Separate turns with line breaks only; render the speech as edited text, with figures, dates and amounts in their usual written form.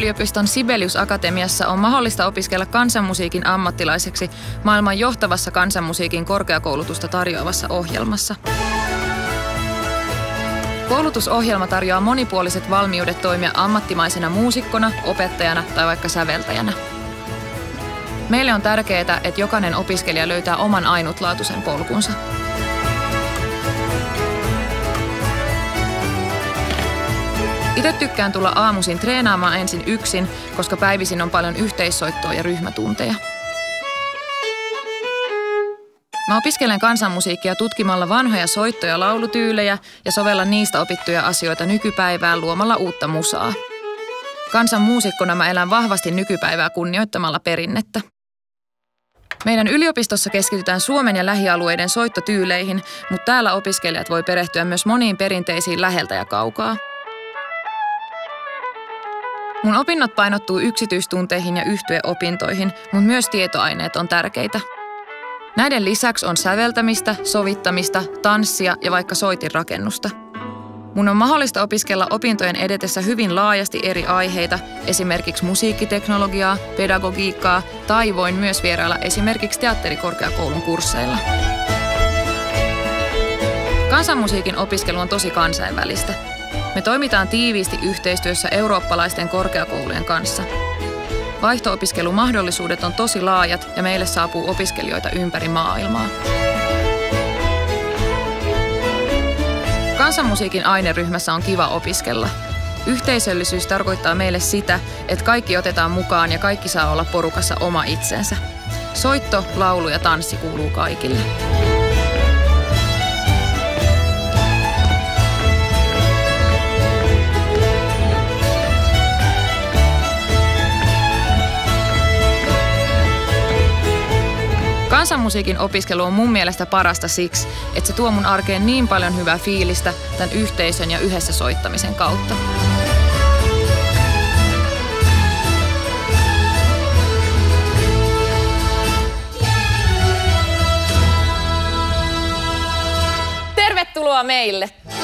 Aalto-yliopiston Sibelius-akatemiassa on mahdollista opiskella kansanmusiikin ammattilaiseksi maailman johtavassa kansanmusiikin korkeakoulutusta tarjoavassa ohjelmassa. Koulutusohjelma tarjoaa monipuoliset valmiudet toimia ammattimaisena muusikkona, opettajana tai vaikka säveltäjänä. Meille on tärkeää, että jokainen opiskelija löytää oman ainutlaatuisen polkunsa. Itse tykkään tulla aamuisin treenaamaan ensin yksin, koska päivisin on paljon yhteissoittoa ja ryhmätunteja. Mä opiskelen kansanmusiikkia tutkimalla vanhoja soitto- ja laulutyylejä ja sovellan niistä opittuja asioita nykypäivään luomalla uutta musaa. Kansanmuusikkona mä elän vahvasti nykypäivää kunnioittamalla perinnettä. Meidän yliopistossa keskitytään Suomen ja lähialueiden soittotyyleihin, mutta täällä opiskelijat voi perehtyä myös moniin perinteisiin läheltä ja kaukaa. Mun opinnot painottuu yksityistunteihin ja yhtyeopintoihin, mutta myös tietoaineet on tärkeitä. Näiden lisäksi on säveltämistä, sovittamista, tanssia ja vaikka soitinrakennusta. Mun on mahdollista opiskella opintojen edetessä hyvin laajasti eri aiheita, esimerkiksi musiikkiteknologiaa, pedagogiikkaa tai voin myös vierailla esimerkiksi teatterikorkeakoulun kursseilla. Kansanmusiikin opiskelu on tosi kansainvälistä. Me toimitaan tiiviisti yhteistyössä eurooppalaisten korkeakoulujen kanssa. Vaihto-opiskelumahdollisuudet on tosi laajat ja meille saapuu opiskelijoita ympäri maailmaa. Kansanmusiikin aineryhmässä on kiva opiskella. Yhteisöllisyys tarkoittaa meille sitä, että kaikki otetaan mukaan ja kaikki saa olla porukassa oma itsensä. Soitto, laulu ja tanssi kuuluu kaikille. Kansanmusiikin opiskelu on mun mielestä parasta siksi, että se tuo mun arkeen niin paljon hyvää fiilistä tämän yhteisön ja yhdessä soittamisen kautta.
Tervetuloa meille!